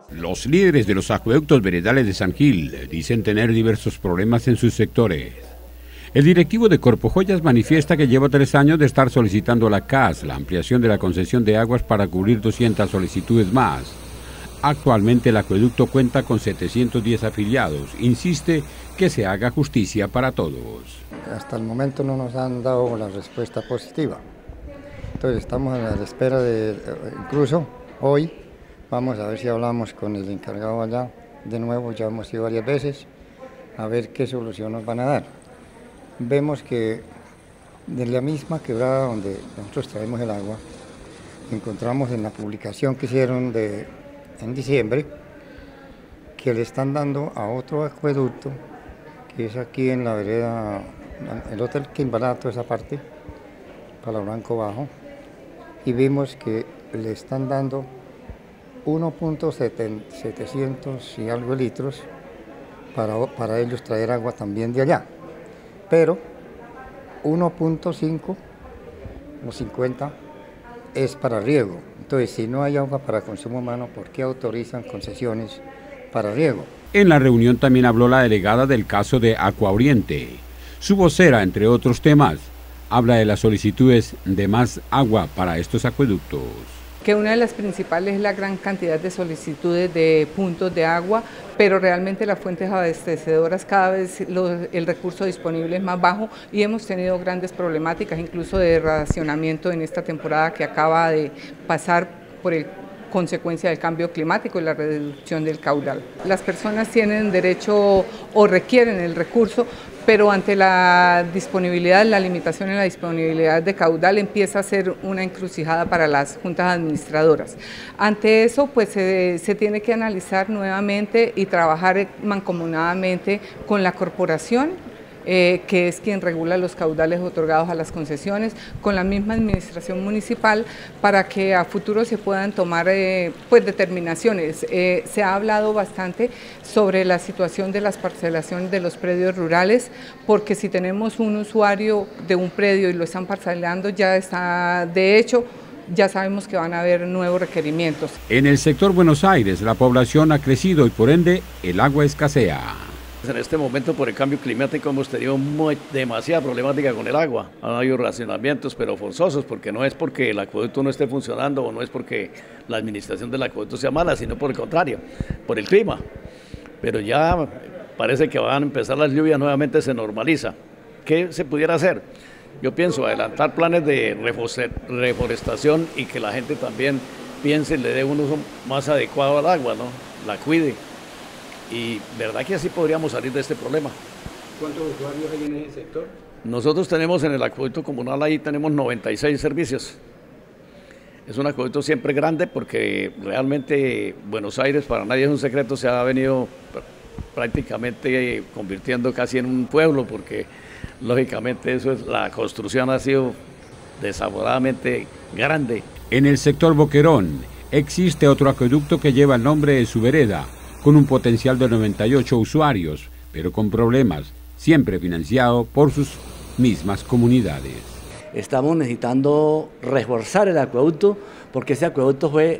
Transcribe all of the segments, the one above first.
Los líderes de los acueductos veredales de San Gil dicen tener diversos problemas en sus sectores. El directivo de Corpojoyas manifiesta que lleva 3 años de estar solicitando a la CAS la ampliación de la concesión de aguas para cubrir 200 solicitudes más. Actualmente el acueducto cuenta con 710 afiliados. Insiste que se haga justicia para todos. Hasta el momento no nos han dado la respuesta positiva. Entonces estamos a la espera de, incluso hoy, vamos a ver si hablamos con el encargado allá. De nuevo, ya hemos ido varias veces, a ver qué solución nos van a dar. Vemos que de la misma quebrada donde nosotros traemos el agua, encontramos en la publicación que hicieron en diciembre, que le están dando a otro acueducto, que es aquí en la vereda, el Hotel Quimbarato, esa parte, Palo Blanco Bajo, y vimos que le están dando 1.700 y algo litros para ellos traer agua también de allá, pero 1.5 o 50 es para riego. Entonces, si no hay agua para consumo humano, ¿por qué autorizan concesiones para riego? En la reunión también habló la delegada del caso de Agua Oriente. Su vocera, entre otros temas, habla de las solicitudes de más agua para estos acueductos. Que una de las principales es la gran cantidad de solicitudes de puntos de agua, pero realmente las fuentes abastecedoras cada vez el recurso disponible es más bajo y hemos tenido grandes problemáticas, incluso de racionamiento en esta temporada que acaba de pasar por consecuencia del cambio climático y la reducción del caudal. Las personas tienen derecho o requieren el recurso, pero ante la disponibilidad, la limitación en la disponibilidad de caudal empieza a ser una encrucijada para las juntas administradoras. Ante eso, pues se tiene que analizar nuevamente y trabajar mancomunadamente con la corporación, que es quien regula los caudales otorgados a las concesiones, con la misma administración municipal, para que a futuro se puedan tomar determinaciones. Se ha hablado bastante sobre la situación de las parcelaciones de los predios rurales, porque si tenemos un usuario de un predio y lo están parcelando, ya está, de hecho, ya sabemos que van a haber nuevos requerimientos. En el sector Buenos Aires, la población ha crecido y por ende el agua escasea. En este momento, por el cambio climático, hemos tenido demasiada problemática con el agua. Han habido racionamientos, pero forzosos, porque no es porque el acueducto no esté funcionando o no es porque la administración del acueducto sea mala, sino por el contrario, por el clima. Pero ya parece que van a empezar las lluvias, nuevamente se normaliza. ¿Qué se pudiera hacer? Yo pienso adelantar planes de reforestación y que la gente también piense y le dé un uso más adecuado al agua, ¿no? La cuide. Y verdad que así podríamos salir de este problema. ¿Cuántos usuarios hay en ese sector? Nosotros tenemos en el acueducto comunal, ahí tenemos 96 servicios. Es un acueducto siempre grande porque realmente Buenos Aires, para nadie es un secreto, se ha venido prácticamente convirtiendo casi en un pueblo, porque lógicamente la construcción ha sido desaforadamente grande. En el sector Boquerón existe otro acueducto que lleva el nombre de su vereda, con un potencial de 98 usuarios, pero con problemas, siempre financiado por sus mismas comunidades. Estamos necesitando reforzar el acueducto, porque ese acueducto fue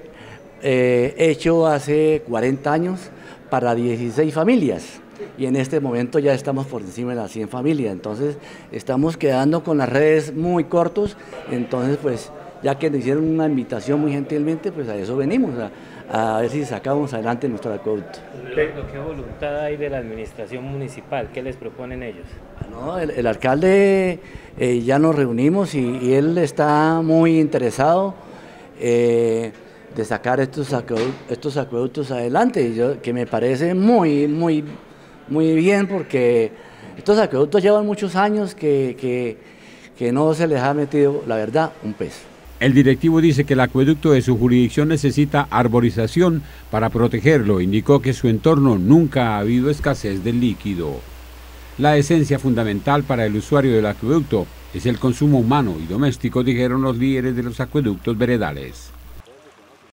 hecho hace 40 años para 16 familias, y en este momento ya estamos por encima de las 100 familias, entonces estamos quedando con las redes muy cortos, entonces pues ya que nos hicieron una invitación muy gentilmente, pues a eso venimos, a ver si sacamos adelante nuestro acueducto. ¿Qué voluntad hay de la administración municipal? ¿Qué les proponen ellos? No, el alcalde ya nos reunimos y él está muy interesado de sacar estos acueductos adelante, que me parece muy bien, porque estos acueductos llevan muchos años que no se les ha metido, la verdad, un peso. El directivo dice que el acueducto de su jurisdicción necesita arborización para protegerlo. Indicó que en su entorno nunca ha habido escasez del líquido. La esencia fundamental para el usuario del acueducto es el consumo humano y doméstico, dijeron los líderes de los acueductos veredales.